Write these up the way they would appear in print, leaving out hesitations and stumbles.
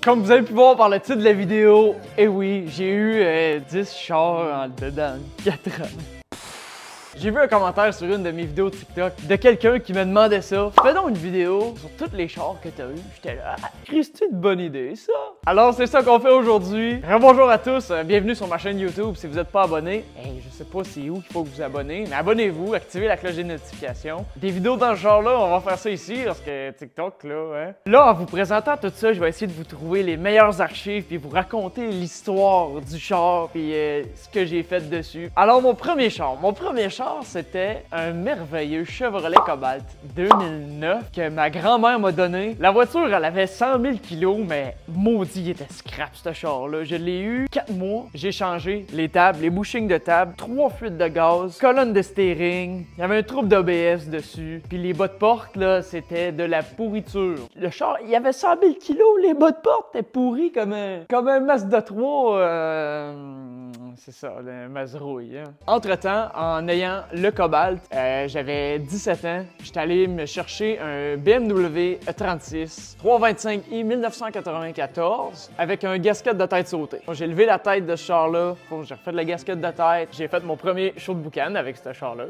Comme vous avez pu voir par le titre de la vidéo, eh oui, j'ai eu 10 chars en dedans 4 ans. J'ai vu un commentaire sur une de mes vidéos TikTok de quelqu'un qui me demandait ça. Fais donc une vidéo sur tous les chars que t'as eu. J'étais là, Christy, une bonne idée ça. Alors c'est ça qu'on fait aujourd'hui. Bonjour à tous, bienvenue sur ma chaîne YouTube. Si vous n'êtes pas abonné, je sais pas c'est où qu'il faut que vous abonnez, mais abonnez-vous, activez la cloche des notifications. Des vidéos dans ce genre-là, on va faire ça ici parce que TikTok là, hein. Là, en vous présentant tout ça, je vais essayer de vous trouver les meilleures archives puis vous raconter l'histoire du char puis ce que j'ai fait dessus. Alors mon premier char, c'était un merveilleux Chevrolet Cobalt 2009 que ma grand-mère m'a donné. La voiture, elle avait 100 000 kg, mais maudit, il était scrap ce char-là. Je l'ai eu 4 mois. J'ai changé les tables, les bushings de table, 3 fuites de gaz, colonne de steering, il y avait un trouble d'ABS dessus. Puis les bas de porte, là, c'était de la pourriture. Le char, il avait 100 000 kg, les bas de porte étaient pourris comme un Mazda 3. C'est ça, le Mazrouille. Hein. Entre-temps, en ayant le Cobalt, j'avais 17 ans. J'étais allé me chercher un BMW E36 325i 1994 avec un gasket de tête sauté. J'ai levé la tête de ce char-là. J'ai refait de la gasket de tête. J'ai fait mon premier show de boucan avec ce char-là.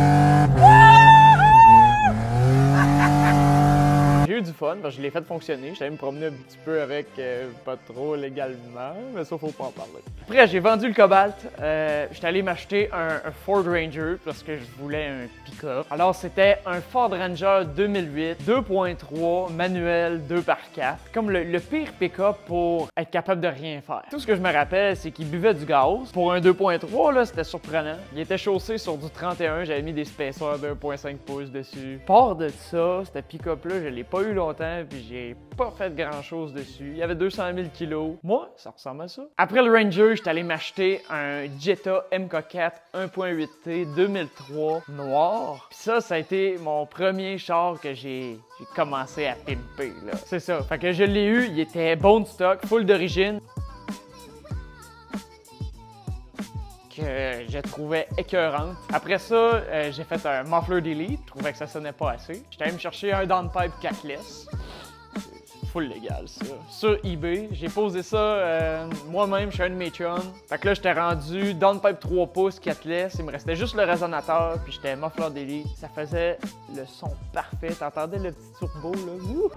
J'ai eu du fun, parce que je l'ai fait fonctionner. J'étais allé me promener un petit peu avec, pas trop légalement, mais ça, faut pas en parler. Après, j'ai vendu le Cobalt. J'étais allé m'acheter un Ford Ranger parce que je voulais un pick-up. Alors, c'était un Ford Ranger 2008, 2.3, manuel 2x4. Comme le pire pick-up pour être capable de rien faire. Tout ce que je me rappelle, c'est qu'il buvait du gaz. Pour un 2.3, là, c'était surprenant. Il était chaussé sur du 31, j'avais mis des spacers de 1.5 pouces dessus. Part de ça, ce pick-up-là, je l'ai pas eu longtemps, puis j'ai pas fait grand-chose dessus. Il y avait 200 000 kilos. Moi, ça ressemble à ça. Après le Ranger, j'étais allé m'acheter un Jetta MK4 1.8T 2003 noir. Puis ça a été mon premier char que j'ai commencé à pimper, là. C'est ça. Fait que je l'ai eu, il était bon de stock, full d'origine. Que je trouvais écœurante. Après ça, j'ai fait un muffler delete, je trouvais que ça sonnait pas assez. J'étais allé me chercher un downpipe cackless. C'est full légal ça. Sur eBay, j'ai posé ça moi-même chez un de mes chums. Fait que là, j'étais rendu downpipe 3 pouces cackless, il me restait juste le résonateur, puis j'étais muffler delete. Ça faisait le son parfait, t'entendais le petit turbo là. Ouh!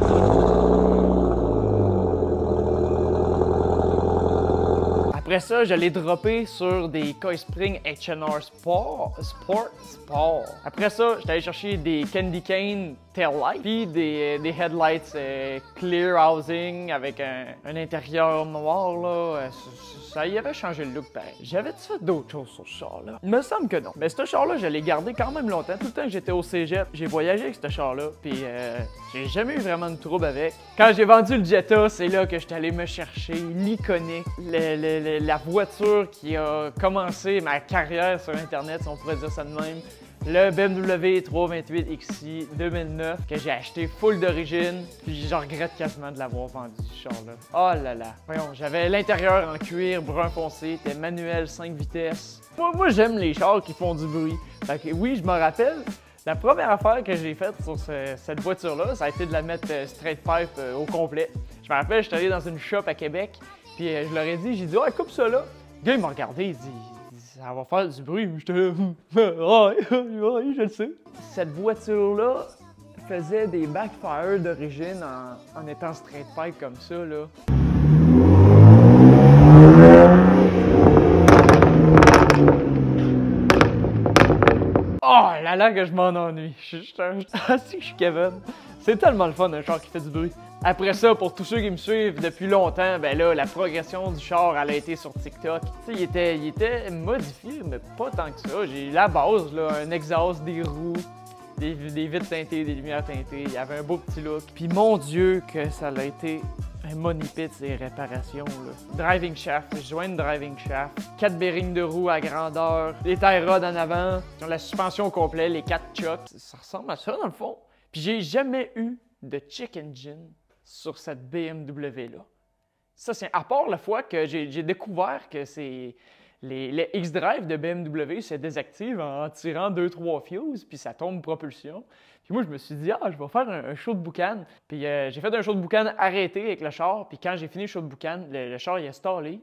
Après ça, je l'ai droppé sur des Coil Spring H&R Sport. Après ça, j'étais allé chercher des Candy Cane Taillights, puis des headlights clear housing avec un intérieur noir, là. Ça y avait changé le look pareil. J'avais-tu fait d'autres choses sur ce char-là? Il me semble que non. Mais ce char-là, je l'ai gardé quand même longtemps. Tout le temps que j'étais au cégep, j'ai voyagé avec ce char-là, puis j'ai jamais eu vraiment de trouble avec. Quand j'ai vendu le Jetta, c'est là que j'étais allé me chercher l'iconique, la voiture qui a commencé ma carrière sur Internet, si on pourrait dire ça de même. Le BMW 328XI 2009 que j'ai acheté full d'origine, puis je regrette quasiment de l'avoir vendu ce char-là. Oh là là! Voyons, j'avais l'intérieur en cuir brun foncé, c'était manuel 5 vitesses. Moi j'aime les chars qui font du bruit. Fait que oui, je me rappelle, la première affaire que j'ai faite sur cette voiture-là, ça a été de la mettre straight pipe au complet. Je me rappelle, j'étais allé dans une shop à Québec, puis je leur ai dit, j'ai dit « Ouais, coupe ça là! » Le gars, il m'a regardé, il dit « Ça va faire du bruit. » J'étais là « Ouais, je le sais. » Cette voiture-là faisait des backfires d'origine en étant straight pipe comme ça, là. Oh là là que je m'en ennuie. Je suis Kevin. C'est tellement le fun un char qui fait du bruit. Après ça, pour tous ceux qui me suivent depuis longtemps, ben là, la progression du char, elle a été sur TikTok. Tu sais, il était modifié, mais pas tant que ça. J'ai la base, là, un exhaust, des roues, des vitres teintées, des lumières teintées. Il y avait un beau petit look. Puis mon Dieu que ça a été un money pit, ces réparations, là. Driving shaft, joint de driving shaft, 4 bearings de roues à grandeur, les tie rods en avant, la suspension au complet, les 4 chocks. Ça ressemble à ça, dans le fond. Puis j'ai jamais eu de check engine sur cette BMW-là. Ça, c'est à part la fois que j'ai découvert que c'est les X-Drive de BMW se désactivent en tirant 2-3 fuses, puis ça tombe propulsion. Puis moi, je me suis dit, je vais faire un show de boucan. Puis j'ai fait un show de boucan arrêté avec le char. Puis quand j'ai fini le show de boucan, le char, il a stallé.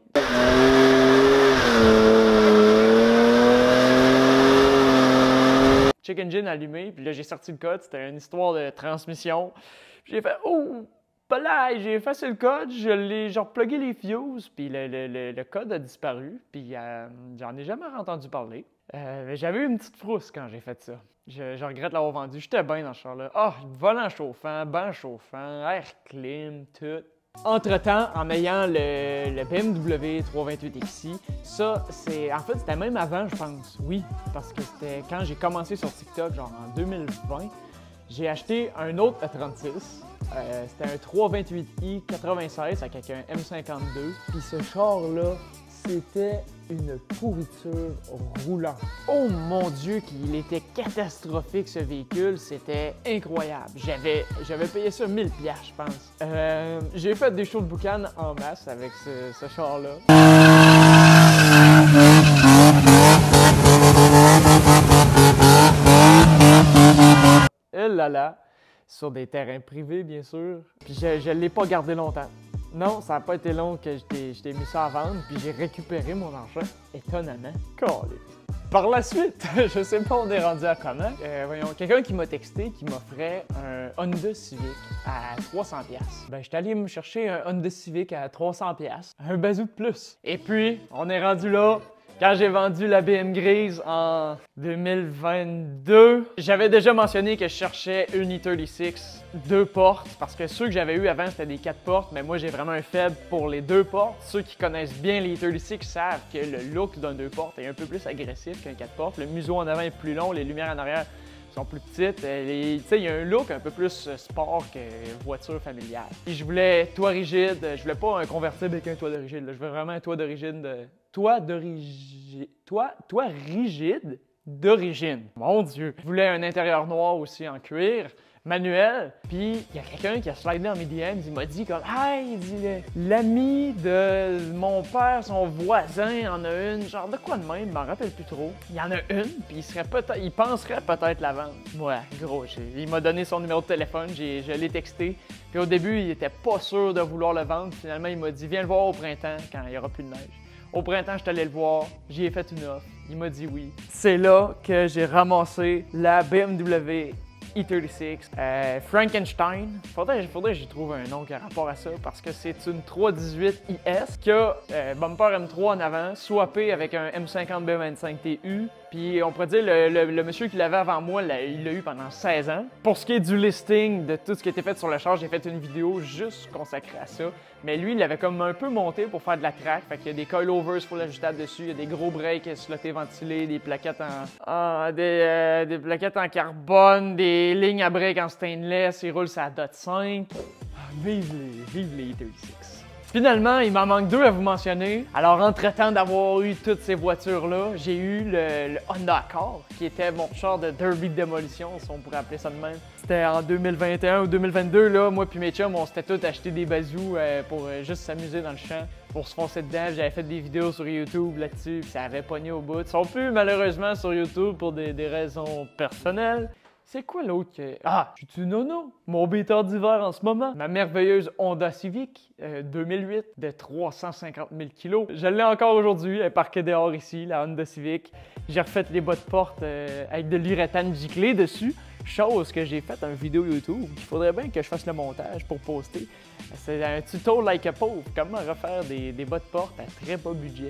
Check engine allumé. Puis là, j'ai sorti le code. C'était une histoire de transmission. Puis j'ai fait, oh, pas là, j'ai effacé le code. J'ai replugué les fuses. Puis le code a disparu. Puis j'en ai jamais entendu parler. J'avais eu une petite frousse quand j'ai fait ça. Je regrette l'avoir vendu. J'étais bien dans ce char-là. Volant chauffant, banc chauffant, air clim, tout. Entre-temps, en ayant le BMW 328XI, ça, en fait, c'était même avant, je pense. Oui, parce que c'était quand j'ai commencé sur TikTok, genre en 2020, j'ai acheté un autre E36. C'était un 328i 96 avec un M52. Puis ce char-là, c'était une pourriture roulante. Oh mon Dieu, qu'il était catastrophique ce véhicule, c'était incroyable. J'avais payé ça 1000$, je pense. J'ai fait des shows de boucan en masse avec ce char-là. Et là là, sur des terrains privés, bien sûr. Puis je l'ai pas gardé longtemps. Non, ça n'a pas été long que je t'ai mis ça à vendre, puis j'ai récupéré mon argent, étonnamment. Calé. Par la suite, je sais pas on est rendu à comment. Voyons, quelqu'un qui m'a texté qui m'offrait un Honda Civic à 300$. Ben, j'étais allé me chercher un Honda Civic à 300$, un bazou de plus. Et puis, on est rendu là. Quand j'ai vendu la BM grise en 2022, j'avais déjà mentionné que je cherchais une E36 2 portes, parce que ceux que j'avais eu avant, c'était des 4 portes, mais moi, j'ai vraiment un faible pour les 2 portes. Ceux qui connaissent bien les E36 savent que le look d'un 2 portes est un peu plus agressif qu'un 4 portes. Le museau en avant est plus long, les lumières en arrière sont plus petites. Il y a un look un peu plus sport que voiture familiale. Puis je voulais toit rigide, je voulais pas un convertible avec un toit de rigide, je voulais vraiment un toit d'origine toit rigide d'origine. Mon Dieu! Je voulais un intérieur noir aussi en cuir, manuel. Puis il y a quelqu'un qui a slidé dans mes DMs, il m'a dit comme « Hey, il dit l'ami de mon père, son voisin en a une, genre de quoi de même, je m'en rappelle plus trop. Il y en a une, puis il penserait peut-être la vendre. » Ouais, gros, il m'a donné son numéro de téléphone, je l'ai texté. Puis au début, il était pas sûr de vouloir le vendre. Finalement, il m'a dit « Viens le voir au printemps quand il n'y aura plus de neige. » Au printemps, je suis allé le voir, j'y ai fait une offre, il m'a dit oui. C'est là que j'ai ramassé la BMW E36 Frankenstein. Faudrait que j'y trouve un nom qui a rapport à ça parce que c'est une 318IS qui a bumper M3 en avant, swappé avec un M50 B25 TU. Puis on pourrait dire le monsieur qui l'avait avant moi, il l'a eu pendant 16 ans. Pour ce qui est du listing de tout ce qui a été fait sur le char, j'ai fait une vidéo juste consacrée à ça. Mais lui, il l'avait comme un peu monté pour faire de la track. Fait qu'il y a des coilovers full ajustables dessus, il y a des gros breaks slotés ventilés, des plaquettes des plaquettes en carbone, des lignes à break en stainless, il roule sa DOT 5. Vive les E36. Finalement, il m'en manque 2 à vous mentionner. Alors, entre-temps d'avoir eu toutes ces voitures-là, j'ai eu le Honda Accord, qui était mon char de derby de démolition, si on pourrait appeler ça de même. C'était en 2021 ou 2022, là, moi puis mes chums, on s'était tous acheté des bazous pour juste s'amuser dans le champ, pour se foncer dedans. J'avais fait des vidéos sur YouTube là-dessus, puis ça avait pogné au bout. Ils sont plus malheureusement sur YouTube pour des raisons personnelles. C'est quoi l'autre que... suis-tu nono? Mon bêteur d'hiver en ce moment. Ma merveilleuse Honda Civic 2008 de 350 000 kg. Je l'ai encore aujourd'hui, elle est parquée dehors ici, la Honda Civic. J'ai refait les bas de porte avec de l'uréthane giclé dessus. Chose que j'ai fait une vidéo YouTube. Il faudrait bien que je fasse le montage pour poster. C'est un tuto like a pauvre. Comment refaire des bas de porte à très bas budget.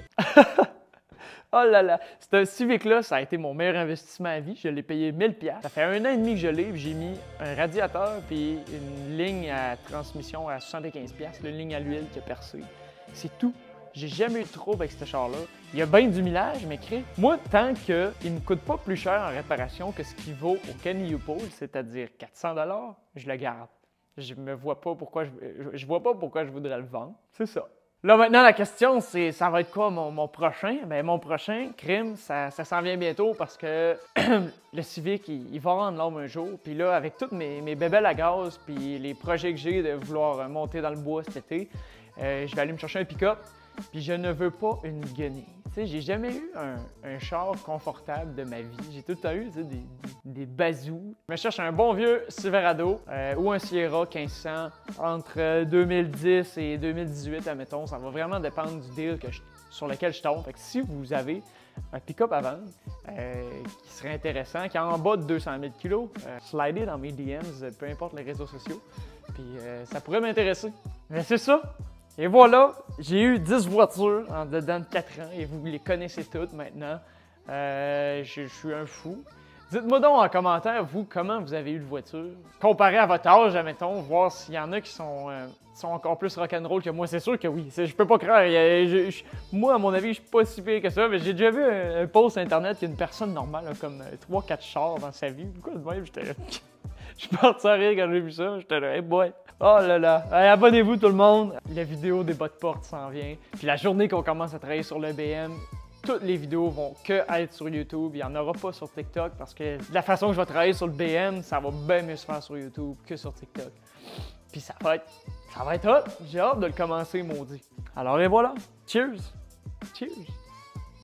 Oh là là! Ce Civic-là, ça a été mon meilleur investissement à vie. Je l'ai payé 1000$. Ça fait 1 an et demi que je l'ai. J'ai mis un radiateur puis une ligne à transmission à 75$. Une ligne à l'huile qui a percé. C'est tout. J'ai jamais eu de trouble avec ce char-là. Il y a bien du millage, mais moi, tant qu'il ne me coûte pas plus cher en réparation que ce qu'il vaut au Kenny U-Pole, c'est-à-dire 400$, je le garde. Je vois pas pourquoi je voudrais le vendre. C'est ça. Là, maintenant, la question, c'est ça va être quoi mon prochain? Bien, mon prochain crime, ça s'en vient bientôt parce que le Civic, il va rendre l'homme un jour. Puis là, avec toutes mes bébelles à gaz puis les projets que j'ai de vouloir monter dans le bois cet été, je vais aller me chercher un pick-up. Puis je ne veux pas une guenille. Tu sais, j'ai jamais eu un char confortable de ma vie. J'ai tout le temps eu des bazous. Je me cherche un bon vieux Silverado ou un Sierra 1500 entre 2010 et 2018, admettons. Ça va vraiment dépendre du deal sur lequel je tombe. Fait que si vous avez un pick-up à vendre qui serait intéressant, qui est en bas de 200 000 kg, slidez dans mes DMs, peu importe les réseaux sociaux. Puis ça pourrait m'intéresser. Mais c'est ça. Et voilà, j'ai eu 10 voitures en dedans de 4 ans et vous les connaissez toutes maintenant. Je suis un fou. Dites-moi donc en commentaire, vous, comment vous avez eu de voiture. Comparé à votre âge, admettons, voir s'il y en a qui sont encore plus rock'n'roll que moi. C'est sûr que oui, je peux pas croire. Moi, à mon avis, je suis pas si pire que ça, mais j'ai déjà vu un post internet qu'une personne normale a comme 3-4 chars dans sa vie. Pourquoi de même, j'étais... Je suis parti à rire quand j'ai vu ça. J'étais là, hey boy. Oh là là. Hey, abonnez-vous tout le monde. La vidéo des bas de porte s'en vient. Puis la journée qu'on commence à travailler sur le BM, toutes les vidéos vont que être sur YouTube. Il n'y en aura pas sur TikTok parce que de la façon que je vais travailler sur le BM, ça va bien mieux se faire sur YouTube que sur TikTok. Puis ça va être hot. J'ai hâte de le commencer, maudit. Alors et voilà. Cheers. Cheers.